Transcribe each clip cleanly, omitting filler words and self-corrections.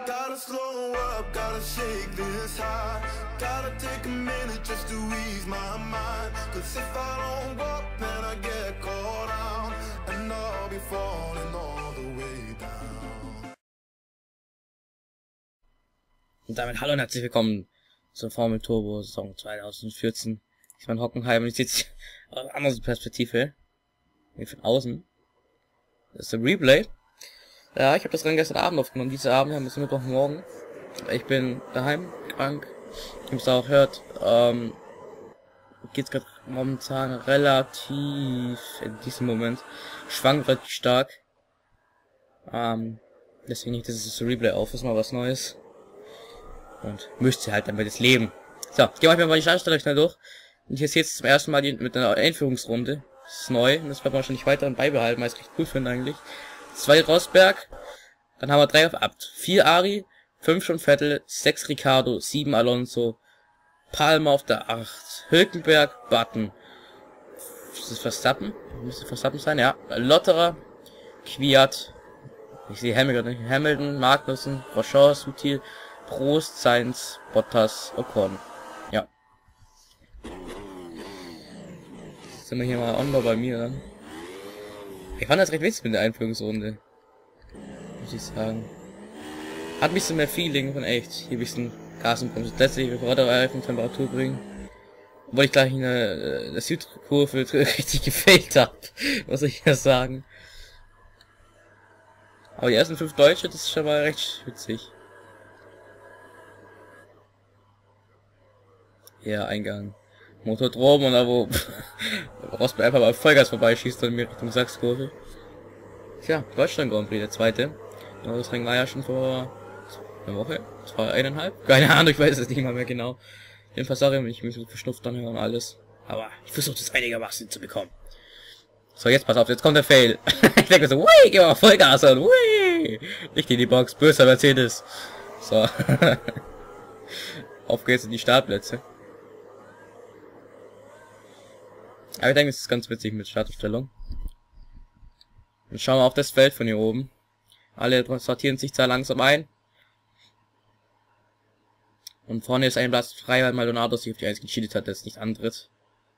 Gotta slow up, gotta shake this high. Gotta take a minute just to ease my mind. Cause if I don't walk, then I get caught out. And I'll be falling all the way down. Und damit hallo und herzlich willkommen zur Formel Turbo Saison 2014. Ich bin Hockenheim und ich sehe jetzt aus einer anderen Perspektive. Hier von außen. Das ist der Replay. Ja, ich habe das Rennen gestern Abend aufgenommen. Diese Abend haben wir es Mittwochmorgen. Ich bin daheim, krank. Wie ihr es auch hört, geht's gerade momentan relativ in diesem Moment. Schwankt relativ stark. Deswegen nicht, dass es das Replay auf ist, mal was Neues. Und müsst ihr halt damit das Leben. So, gehen wir mal die Startstelle schnell durch. Und hier ist jetzt zum ersten Mal mit einer Einführungsrunde. Das ist neu und das wird man wahrscheinlich weiterhin beibehalten, weil ich es recht cool finde eigentlich. 2 Rosberg, dann haben wir 3 auf Abt, 4 Ari, 5 schon Vettel, 6 Ricciardo, 7 Alonso, Palmer auf der 8, Hülkenberg, Button. Ist das Verstappen? Müsste Verstappen sein, ja. Lotterer, Kwiat, ich sehe Hamilton, Magnussen, Grosjean, Sutil, Prost, Sainz, Bottas, Ocon. Ja. Jetzt sind wir hier mal online bei mir dann. Ich fand das recht witzig mit der Einführungsrunde. Muss ich sagen. Hat ein bisschen mehr Feeling von echt. Hier ein bisschen Gas und Bremse. Letztlich Vorderreifen, Temperatur bringen. Obwohl ich gleich in der Südkurve richtig gefällt habe. Muss ich ja sagen. Aber die ersten 5 Deutsche, das ist schon mal recht witzig. Ja, Eingang. Motordrom und da wo Rosberg einfach mal Vollgas vorbeischießt und mir Richtung Sachskurve. Tja, Deutschland Grand Prix, der zweite. Das Rennen war ja schon vor einer Woche, 2,5. Keine Ahnung, ich weiß es nicht mal mehr genau. Jedenfalls sage ich mich so verschnupft anhören und alles. Aber ich versuche das einigermaßen zu bekommen. So, jetzt pass auf, jetzt kommt der Fail. Ich denke mir so, wui, geh mal Vollgas an, wui. Nicht in die Box, böser Mercedes. So. Auf geht's in die Startplätze. Aber ich denke, es ist ganz witzig mit Startaufstellung. Dann schauen wir auf das Feld von hier oben. Alle sortieren sich zwar langsam ein. Und vorne ist ein Platz frei, weil Maldonado sich auf die 1 gecheatet hat, das nicht antritt.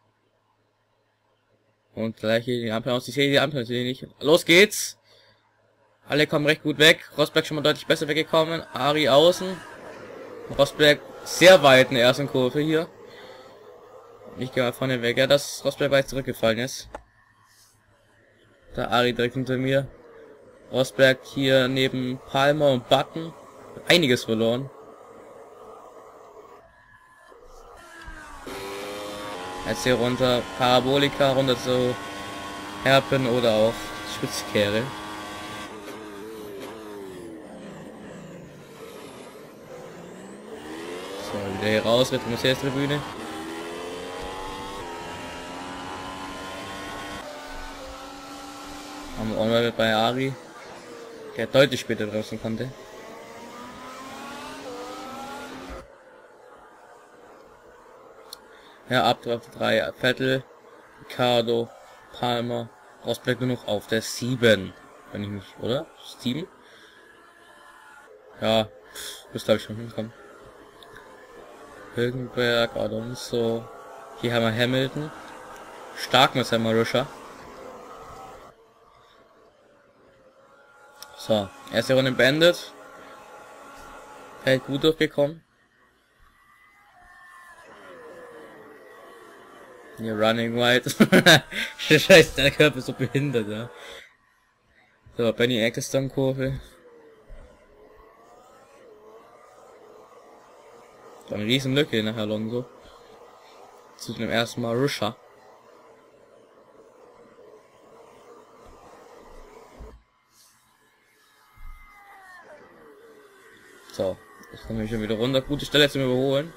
Und gleich hier die Ampel aus. Ich sehe die Ampel natürlich nicht. Los geht's! Alle kommen recht gut weg. Rosberg schon mal deutlich besser weggekommen. Ari außen. Rosberg sehr weit in der ersten Kurve hier. Ich gehe mal vorne weg. Ja, dass Rosberg weit zurückgefallen ist. Der Ari direkt hinter mir. Rosberg hier neben Palmer und Button. Einiges verloren. Jetzt hier runter Parabolika, runter zu Herpen oder auch Spitzkehre. So, wieder hier raus Richtung Mercedes-Tribüne. Haben wir auch mal bei Ari, der deutlich später bremsen konnte. Ja, ab 3 Vettel, Ricciardo, Palmer, Rosberg nur noch auf der 7. Wenn ich mich, oder? 7? Ja, müsste glaube ich schon hinkommen. Hülkenberg, Alonso. Hier haben wir Hamilton. Stark mit seinem Marussia. So, erste Runde beendet. Feld gut durchgekommen. Hier Running White. Scheiße, der Körper ist so behindert, ja. So, Benny Ecclestone Kurve. So eine riesen Lücke nach Alonso. Zu dem ersten Mal Marussia. So, ich komme mich schon wieder runter. Gute Stelle zum Überholen.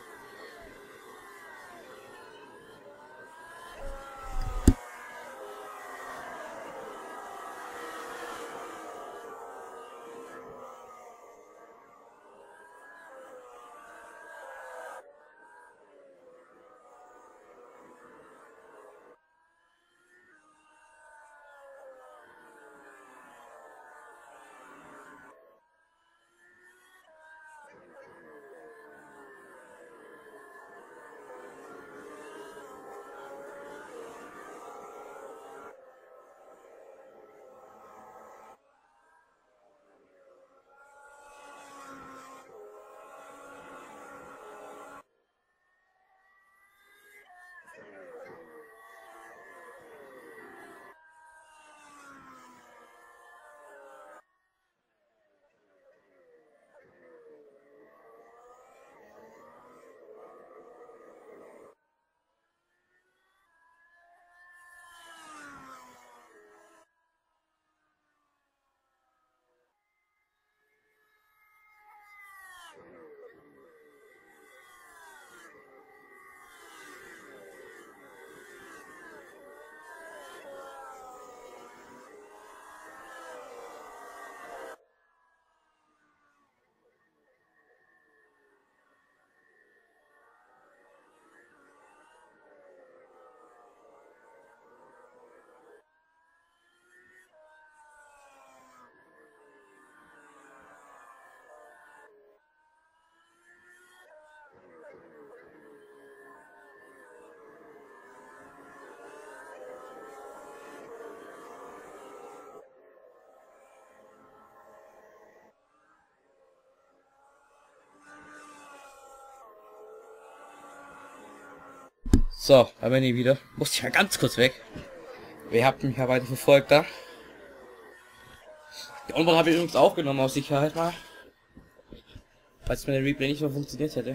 So, da bin ich wieder. Musste ich mal ganz kurz weg. Ihr habt mich ja weiter verfolgt da. Die Onboard habe ich übrigens aufgenommen aus Sicherheit mal. Falls mir der Replay nicht mehr funktioniert hätte.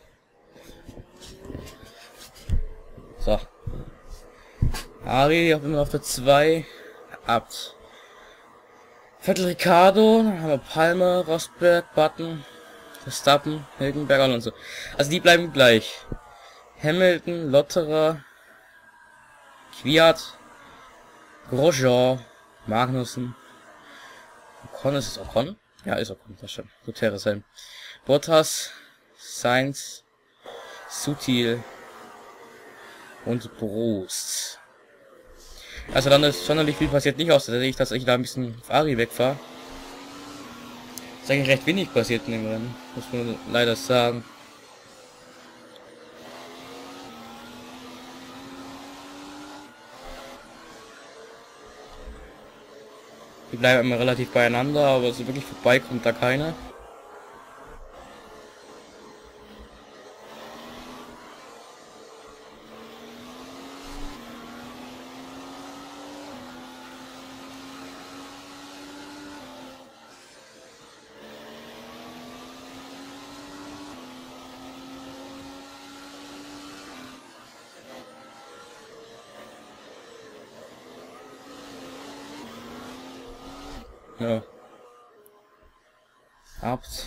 So. Ari, auch immer auf der 2. Abt. Vettel Ricardo, dann haben wir Palmer, Rosberg, Button, Verstappen, Hülkenberg, Alonso. Also die bleiben gleich. Hamilton, Lotterer, Kwiat, Grosjean, Magnussen, Ocon, ist es Ocon? Ja, ist Ocon, das stimmt. Guterres Helm. Bottas, Sainz, Sutil und Prost. Also dann ist sonderlich viel passiert nicht, außer dass ich da ein bisschen auf Ari wegfahre. Ist eigentlich recht wenig passiert in dem Rennen, muss man leider sagen. Die bleiben immer relativ beieinander, aber so wirklich vorbei kommt da keiner. Ja. Abt.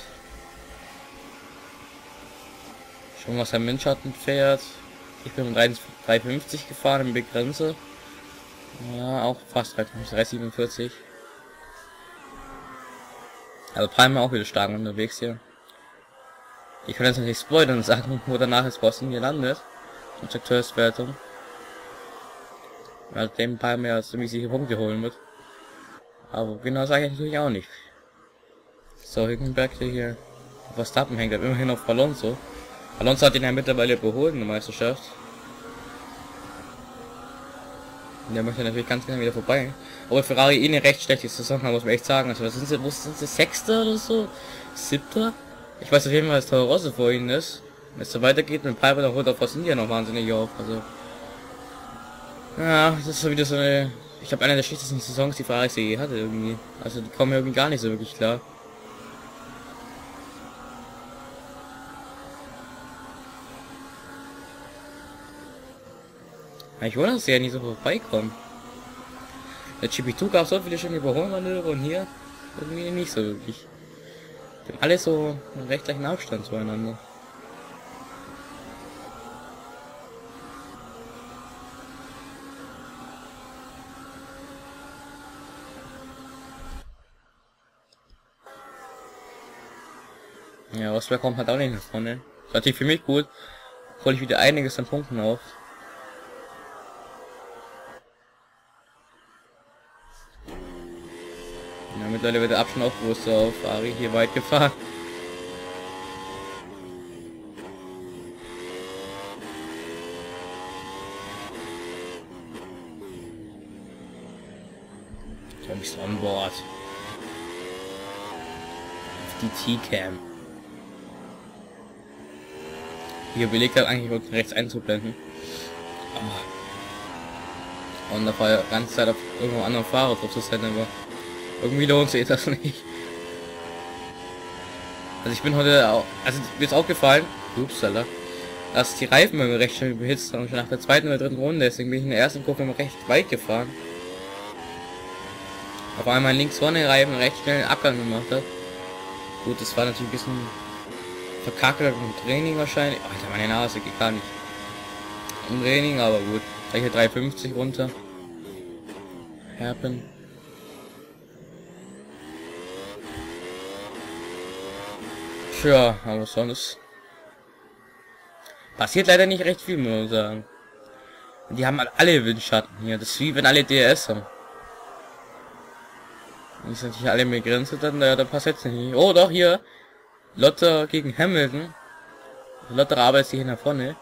Schon was ein Windschatten fährt. Ich bin mit 350 gefahren im Begrenze. Ja, auch fast 347. Also Palmer auch wieder stark unterwegs hier. Ich kann jetzt nicht spoilern und sagen, wo danach ist Boston hier landet. Konstrukteurswertung. Weil dem Palmer ja ziemlich sicher Punkte holen wird. Aber genau sage ich natürlich auch nicht. So, Hülkenberg, der hier auf Verstappen hängt, aber immerhin auf Alonso. Alonso hat ihn ja mittlerweile überholt in der Meisterschaft. Und der möchte natürlich ganz gerne wieder vorbei. Aber Ferrari eh eine recht schlechte Saison haben, muss man echt sagen. Also, was sind sie, wo sind sie? Sechster oder so? Siebter? Ich weiß auf jeden Fall, dass Toro Rosso vor ihnen ist. Wenn es so weitergeht, mit Piper, dann holt auch Force India noch wahnsinnig auf. Also, ja, das ist so wieder so eine. Ich glaube, einer der schlechtesten Saisons, die Ferrari je hatte irgendwie. Also die kommen irgendwie gar nicht so wirklich klar. Ja, ich wundere, dass sie ja nicht so vorbeikommen. Der GP2 gab so viele schöne Überholmanöver und hier irgendwie nicht so wirklich. Die haben alle so einen recht gleichen Abstand zueinander. Ja, Rosberg kommt halt auch nicht nach vorne. Das ist natürlich für mich gut. Hole ich wieder einiges an Punkten auf. Ja, mittlerweile wird der Abstand auch größer auf Ari hier weit gefahren. Ich habe mich on board. Die T-Cam. Ich überlegt habe, eigentlich unten rechts einzublenden. Oh. Und da war ja die ganze Zeit auf irgendeinem anderen Fahrer drauf zu sein, aber irgendwie lohnt sich das nicht. Also ich bin heute auch, also mir ist aufgefallen, upsala, dass die Reifen immer recht schön überhitzt haben, schon nach der zweiten oder dritten Runde, deswegen bin ich in der ersten Kurve immer recht weit gefahren. Auf einmal links vorne Reifen recht schnell einen Abgang gemacht hat. Gut, das war natürlich ein bisschen verkackelt im Training wahrscheinlich. Alter, meine Nase geht gar nicht. Im Training, aber gut. Gleich hier 350 runter. Happen. Tja, aber sonst passiert leider nicht recht viel, muss man sagen. Die haben alle Windschatten hier. Das ist wie wenn alle DRS haben. Die sind hier alle begrenzt, dann da passiert es nicht. Oh doch, hier. Lotte gegen Hamilton. Lotte arbeitet sich hier nach vorne.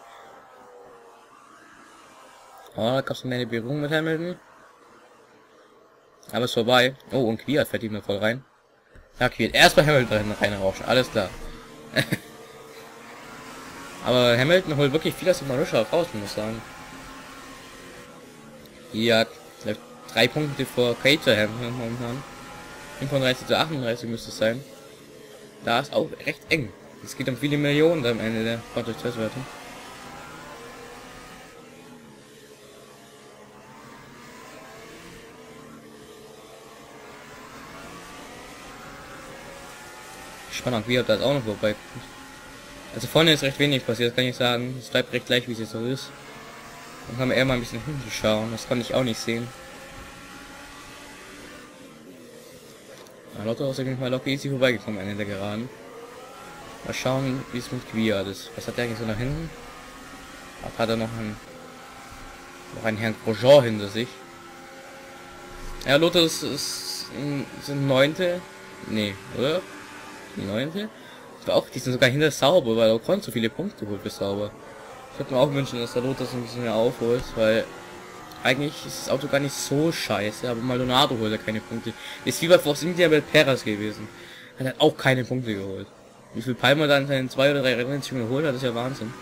Oh, da gab es eine Berührung mit Hamilton. Aber ist vorbei. Oh, und Kwiat fährt ihm da voll rein. Ja, Kwiat. Erst bei Hamilton reinrauschen. Alles klar. Aber Hamilton holt wirklich viel aus dem Marussia raus, muss ich sagen. Hier hat 3 Punkte vor Caterham momentan. 35 zu 38 müsste es sein. Da ist auch recht eng. Es geht um viele Millionen am Ende der Konstruktionswertung. Spannend, wie ob das auch noch vorbei. Also vorne ist recht wenig passiert, das kann ich sagen. Es bleibt recht gleich, wie es jetzt so ist. Dann kann man eher mal ein bisschen hinten schauen. Das kann ich auch nicht sehen. Lotto ist auf jeden Fall locker easy vorbeigekommen Ende der Geraden. Mal schauen, wie es mit Kwiat ist. Was hat der eigentlich so nach hinten? Hat er noch einen Herrn Grosjean hinter sich? Ja, Lotus sind 9. Nee, oder? Die 9. Das war auch, die sind sogar hinter Sauber, weil Ocon so viele Punkte holt für Sauber. Ich würde mir auch wünschen, dass der Lotus ein bisschen mehr aufholt, weil eigentlich ist das Auto gar nicht so scheiße, aber Maldonado holt ja keine Punkte. Ist wie bei Force India mit Perez gewesen. Er hat auch keine Punkte geholt. Wie viel Palmer dann in seinen 2 oder 3 Rennen schon geholt hat, ist ja Wahnsinn.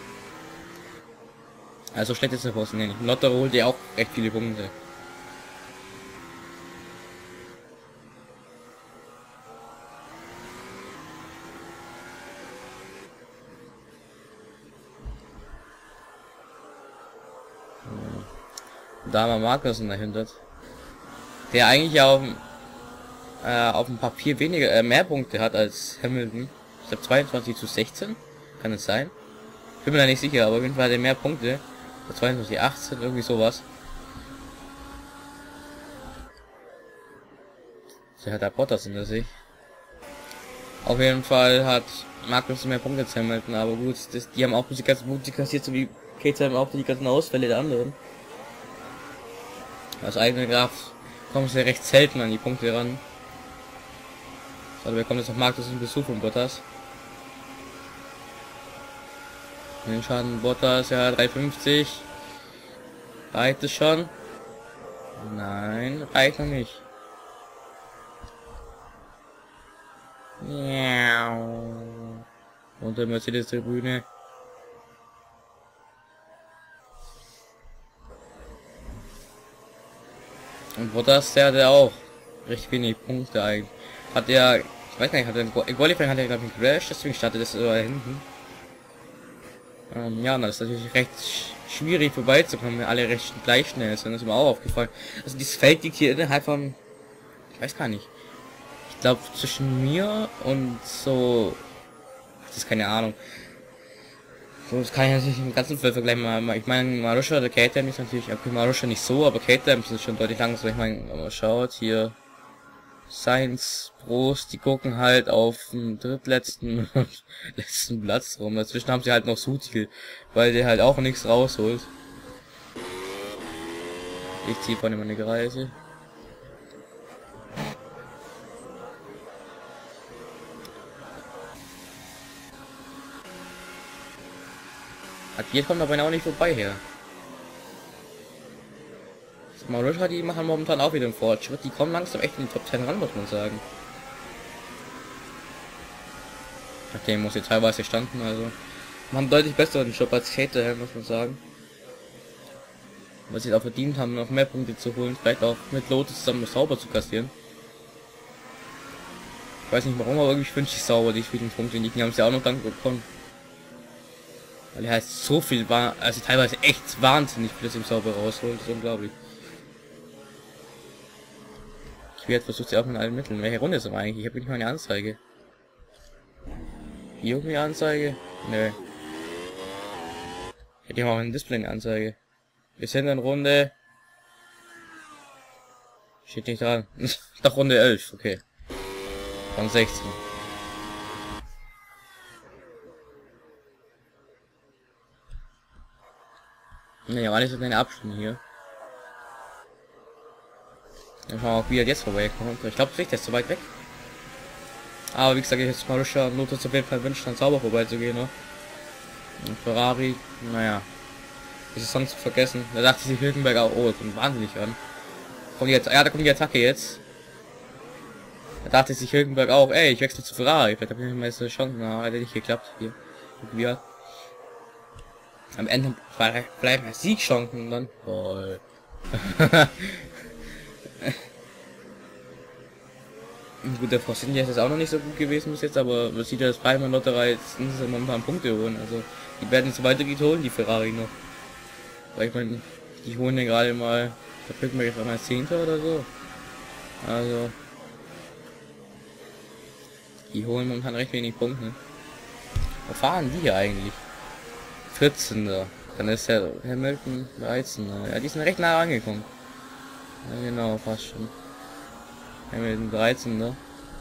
Also schlecht ist der Force India nicht. Lotto holt ja auch recht viele Punkte. Da haben wir Magnussen dahinter, der eigentlich auf dem Papier weniger mehr Punkte hat als Hamilton. Ich glaube 22 zu 16, kann es sein? Ich bin mir da nicht sicher, aber auf jeden Fall hat er mehr Punkte. 22 18, irgendwie sowas. Der hat da Bottas hinter sich. Auf jeden Fall hat Magnussen mehr Punkte als Hamilton, aber gut, die haben auch die ganzen Punkte kassiert, so wie Caterham auch die ganzen Ausfälle der anderen. Als eigene Graf kommen sie recht selten an die Punkte ran. Also wir kommen jetzt noch Magnussen Besuch von Bottas. Den Schaden Bottas, ja 350. Reicht es schon? Nein, reicht noch nicht. Unter Mercedes-Tribüne. Und Bottas, der hatte auch recht wenig Punkte eigentlich. Hat er, ich weiß gar nicht, hat er in Qualifying hat er glaube ich Crash, deswegen startet es da hinten. Ja, das ist natürlich recht schwierig vorbeizukommen, wenn alle recht gleich schnell sind, das ist mir auch aufgefallen. Also dieses Feld liegt hier innerhalb von, ich weiß gar nicht. Ich glaube zwischen mir und so, das ist keine Ahnung. So, das kann ich natürlich im ganzen Feld vergleichen. Ich meine, Marussia, der Caterham ist natürlich, okay, Marussia nicht so, aber Caterham ist schon deutlich langsamer. Ich meine, wenn man schaut, hier, Sainz, Prost, die gucken halt auf den drittletzten letzten Platz rum. Dazwischen haben sie halt noch Sutil, weil der halt auch nichts rausholt. Ich ziehe von ihm eine Reise. Hier kommt aber auch nicht vorbei her. Marussia, die machen momentan auch wieder einen Fortschritt. Die kommen langsam echt in die Top 10 ran, muss man sagen. Nachdem muss jetzt teilweise standen, also machen deutlich besseren Job als Caterham, muss man sagen. Was sie auch verdient haben, noch mehr Punkte zu holen, vielleicht auch mit Lotus zusammen Sauber zu kassieren. Ich weiß nicht warum, aber irgendwie wünsche ich Sauber die vielen Punkte, die haben sie auch noch dank bekommen. Weil er heißt so viel war, also teilweise echt wahnsinnig viel, das im Sauber rausholt, das ist unglaublich. Kwiat versucht ja auch mit allen Mitteln. Welche Runde ist es eigentlich? Ich habe nicht mal eine Anzeige. Hier irgendwie eine Anzeige? Nö. Ich hätte auch ein Display eine Anzeige. Wir sind in Runde. Steht nicht dran. Doch Runde 11, okay. Von 16. Naja, alles ist eine Abstimmung hier. Dann schauen wir auch, wie er jetzt vorbeikommt. Ich glaube nicht, der ist so weit weg. Aber wie gesagt, ich jetzt Marussia und Lotus auf jeden Fall wünschen, dann sauber vorbeizugehen, ne? Und Ferrari, naja. Ist es sonst vergessen. Da dachte sich Hülkenberg auch, oh, das kommt wahnsinnig an. Kommt jetzt, ja, da kommt die Attacke jetzt. Da dachte sich Hülkenberg auch, ey, ich wechsle zu Ferrari. Vielleicht habe ich nicht mehr so Chancen, na, hat nicht geklappt. Hier. Am Ende bleiben Siegchancen dann. Voll. Gut, der Force India ist jetzt auch noch nicht so gut gewesen bis jetzt, aber man sieht ja, das Palmer Lotterei, jetzt sind sie momentan Punkte holen. Also die werden jetzt weiter geht holen, die Ferrari noch. Weil ich meine, die holen ja gerade mal, da kriegt man jetzt einmal 10. oder so. Also die holen momentan recht wenig Punkte. Ne? Wo fahren die hier eigentlich? 14. Dann ist der Hamilton 13. Ja, die sind recht nah angekommen. Ja, genau, fast schon. Hamilton 13.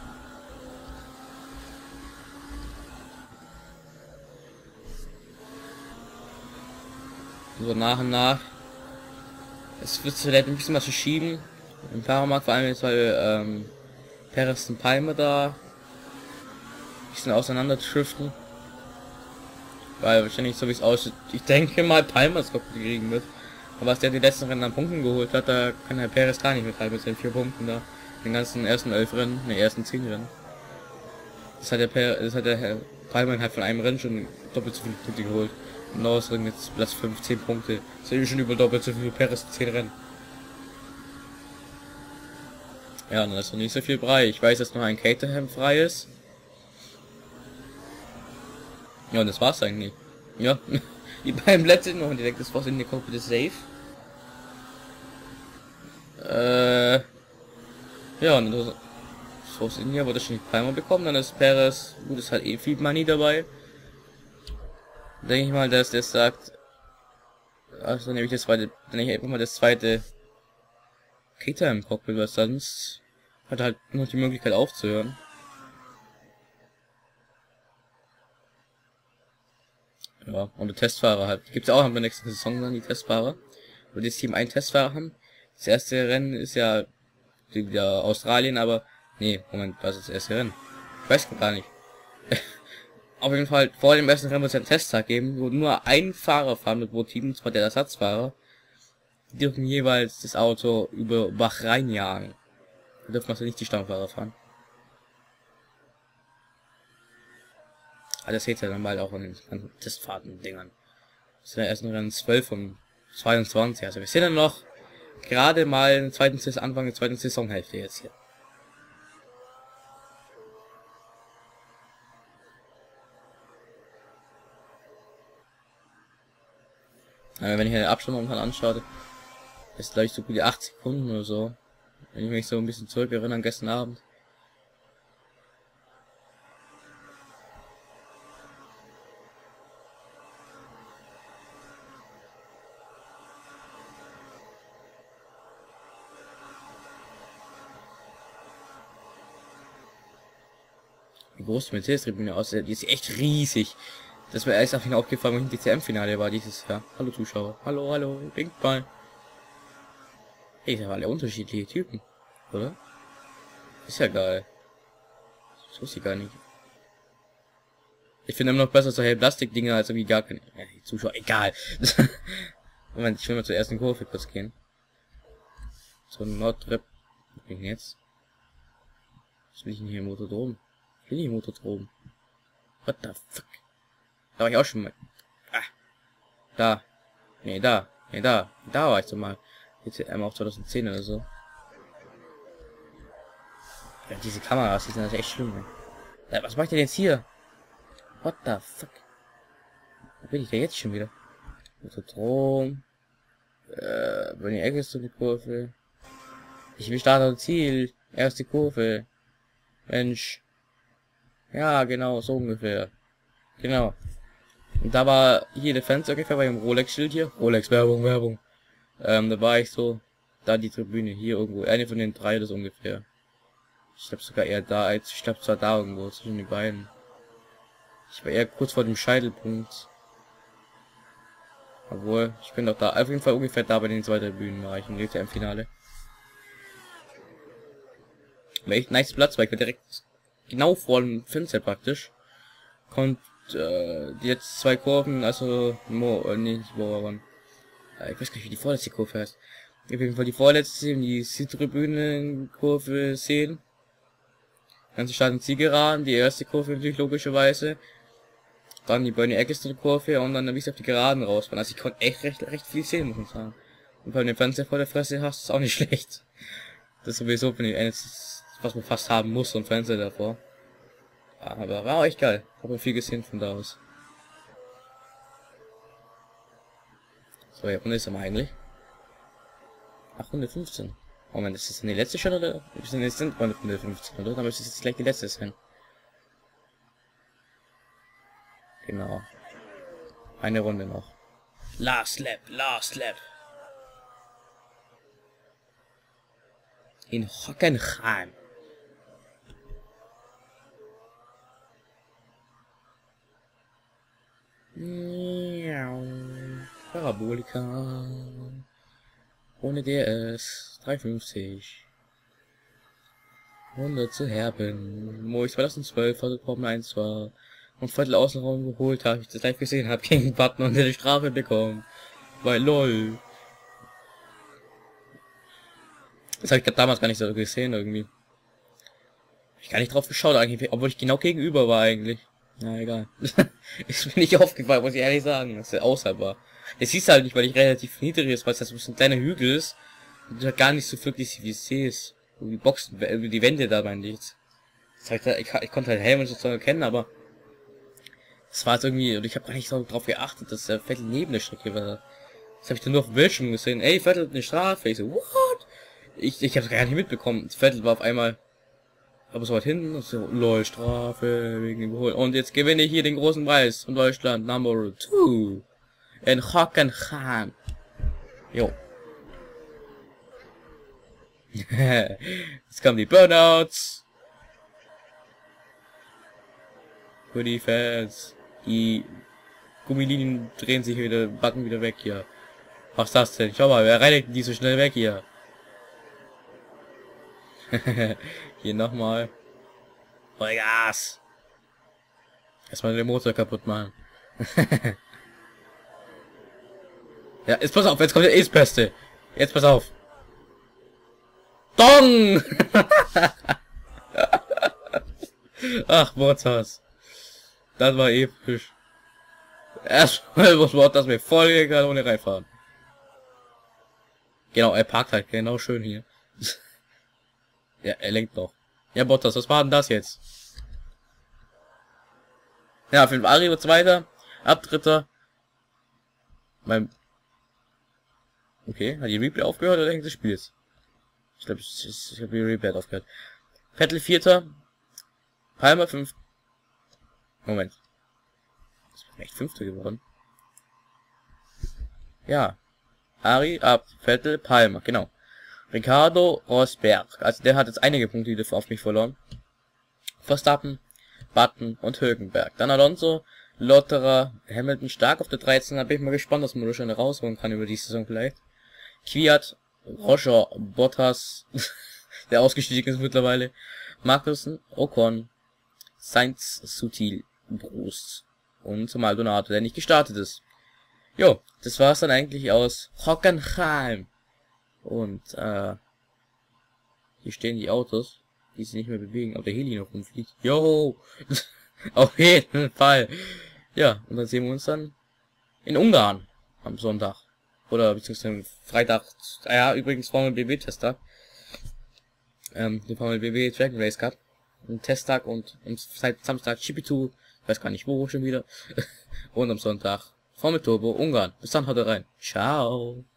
So nach und nach. Es wird vielleicht ein bisschen was verschieben. Im Fahrermarkt vor allem jetzt, weil Perez und Palmer da ein bisschen auseinander driften. Weil wahrscheinlich so wie es aussieht, ich denke mal Palmer es kaputt kriegen wird. Aber was der die letzten Rennen an Punkten geholt hat, da kann Herr Perez gar nicht mithalten mit seinen 4 Punkten da. Den ganzen ersten 11 Rennen, ne, ersten 10 Rennen. Das hat der Herr Palmer halt von einem Rennen schon doppelt so viele Punkte geholt. Und Norris Ring jetzt Platz 15 Punkte. Das ist schon über doppelt so viel wie Perez 10 Rennen. Ja, dann ist noch nicht so viel frei. Ich weiß, dass noch ein Caterham frei ist. Ja, und das war's eigentlich. Ja, die beiden Plätze noch ein direktes Force in die Cockpit safe. Ja, und das Force India wurde schon die Palmer bekommen, dann ist Perez, gut, ist halt eh viel Money dabei. Denke ich mal, dass der sagt, also nehme ich das zweite, dann nehme ich einfach mal das zweite Cater im Cockpit, weil sonst hat er halt noch die Möglichkeit aufzuhören. Ja, und der Testfahrer halt. Gibt's ja auch in der nächsten Saison dann die Testfahrer. Wo die das Team einen Testfahrer haben. Das erste Rennen ist ja wieder Australien, aber nee, Moment, was ist das erste Rennen? Ich weiß gar nicht. Auf jeden Fall, vor dem ersten Rennen wird es einen Testtag geben, wo nur ein Fahrer fahren mit pro Team, und zwar der Ersatzfahrer. Die dürfen jeweils das Auto über Bahrain jagen. Da dürfen also nicht die Stammfahrer fahren. Aber das seht ihr dann bald auch in den Testfahrten-Dingern. Das sind ja erst Rennen 12 von 22. Also wir sind dann noch gerade mal in der Anfang der zweiten Saisonhälfte jetzt hier. Aber wenn ich mir den Abstand momentan anschaue, ist gleich so gut wie 8 Sekunden oder so. Wenn ich mich so ein bisschen zurückerinnere an gestern Abend. Wie groß die Mercedes-Tribüne aussieht, die ist echt riesig. Das war erst auf ihn aufgefallen, wo ich im DCM-Finale war dieses Jahr. Hallo Zuschauer. Hallo, hallo, winkt mal. Hey, das waren alle unterschiedliche Typen, oder? Ist ja geil. Das wusste ich gar nicht. Ich finde immer noch besser solche Plastikdinger als irgendwie gar keine. Ja, die Zuschauer, egal. Moment, ich will mal zur ersten Kurve kurz gehen. So ein Nordtrip. Was bin ich denn jetzt? Was will ich denn hier im Motodrom? Ich will nicht im Motodrom. What the fuck? Da war ich auch schon mal. Ah. Da. Nee, da. Nee, da. Da war ich so mal. Jetzt einmal auf 2010 oder so. Ja, diese Kameras, die sind das echt schlimm. Ja, was macht ihr jetzt hier? What the fuck? Wo bin ich denn jetzt schon wieder? Motodrom. Bei der Ecke ist so die Kurve. Ich will starten und Ziel. Erste Kurve. Mensch. Ja, genau, so ungefähr. Genau. Und da war hier der Fans ungefähr bei dem Rolex-Schild hier. Rolex, Werbung, Werbung. Da war ich so, da die Tribüne, hier irgendwo. Eine von den 3 das ungefähr. Ich glaube sogar eher da, als ich glaube zwar da irgendwo, zwischen den beiden. Ich war eher kurz vor dem Scheitelpunkt. Obwohl, ich bin doch da, auf jeden Fall ungefähr da bei den 2 Tribünen war ich im DTM-Finale. War echt nice Platz, weil ich war direkt genau vor dem Fenster praktisch. Kommt jetzt 2 Kurven, also nicht waren. Ich weiß gar nicht, wie die vorletzte Kurve heißt. Auf jeden Fall die vorletzte, die Südtribünen-Kurve sehen. Dann starten Zielgeraden, die erste Kurve natürlich logischerweise. dann die Bernie Ecclestone Kurve und dann bis auf die Geraden rausfahren. Also ich konnte echt recht viel sehen, muss man sagen. Und wenn du den Fernseher vor der Fresse hast, ist auch nicht schlecht. Das ist sowieso, wenn ich eines, was man fast haben muss, so ein Fernseher davor. Aber war auch echt geil. Habe viel gesehen von da aus. So, ja, und ist er eigentlich? Ach, Runde 15. Moment, ist das denn die letzte schon, oder? Wir sind jetzt in Runde 15, oder? Dann müsste es jetzt gleich die letzte sein. Genau. Eine Runde noch. Last Lap, Last Lap. In Hockenheim. Parabolika. Ohne DS. 350. 100 zu Herben. Wo ich 2012 hatte Formel 1 war. Und Viertel Außenraum geholt habe, ich das live gesehen habe, gegen den Button und eine Strafe bekommen. Weil LOL. Das habe ich damals gar nicht so gesehen irgendwie. Hab ich gar nicht drauf geschaut eigentlich, obwohl ich genau gegenüber war eigentlich. Na egal. Ist mir nicht aufgefallen, muss ich ehrlich sagen, dass der außerhalb war. Das siehst du halt nicht, weil ich relativ niedrig ist, weil es so ein kleiner Hügel ist. Und du halt gar nicht so wirklich wie siehst. Die Boxen, die Wände da meine ich jetzt. Ich konnte halt Helm und so erkennen, aber es war halt irgendwie, und ich habe gar nicht so drauf geachtet, dass der Vettel neben der Strecke war. Das habe ich dann nur auf dem Bildschirm gesehen. Ey, Vettel hat eine Strafe. Ich so, what? Ich habe gar nicht mitbekommen. Das Vettel war auf einmal, aber so weit hinten, und so, lol, Strafe, wegen dem Überholen. Und jetzt gewinne ich hier den großen Preis von Deutschland, Number 2. In Hockenheim. Jo. Jetzt kommen die Burnouts. Für die Fans. Die Gummilinien drehen sich wieder, backen wieder weg hier. Was ist das denn? Schau mal, wer reinigt die so schnell weg hier? Hier nochmal. Vollgas. Erstmal den Motor kaputt machen. Ja, jetzt pass auf, jetzt kommt der Ace-Beste. Jetzt pass auf. Dong! Ach, Bottas. Das war episch. Erstmal muss Bottas mir voll gegangen ohne reinfahren. Genau, er parkt halt genau schön hier. Ja, er lenkt noch. Ja, Bottas, was war denn das jetzt? Ja, für den Ari wird Zweiter, ab Dritter. Okay, hat die Replay aufgehört oder hängt das Spiel jetzt? Ich glaube, ich habe die Replay aufgehört. Vettel Vierter, Palmer 5. Moment. Das ist echt Fünfter geworden. Ja. Ari ab, Vettel, Palmer, genau. Ricardo Rosberg. Also der hat jetzt einige Punkte wieder auf mich verloren. Verstappen, Button und Hülkenberg. Dann Alonso, Lotterer, Hamilton stark auf der 13. Da bin ich mal gespannt, dass man da schon rausholen kann über die Saison vielleicht. Kwiat, Roger, Bottas, der ausgestiegen ist mittlerweile. Magnussen, Ocon, Sainz, Sutil, Prost und Maldonado, der nicht gestartet ist. Jo, das war's dann eigentlich aus Hockenheim. Und hier stehen die Autos, die sich nicht mehr bewegen, aber der Heli noch rumfliegt. Jo, auf jeden Fall. Ja, und dann sehen wir uns dann in Ungarn am Sonntag. Oder beziehungsweise Freitag. Ja, übrigens Formel BB Testtag. Den Formel BB Dragon Race Cup. Ein Testtag und seit Samstag GP2, weiß gar nicht wo schon wieder. Und am Sonntag Formel Turbo Ungarn. Bis dann, haut rein. Ciao.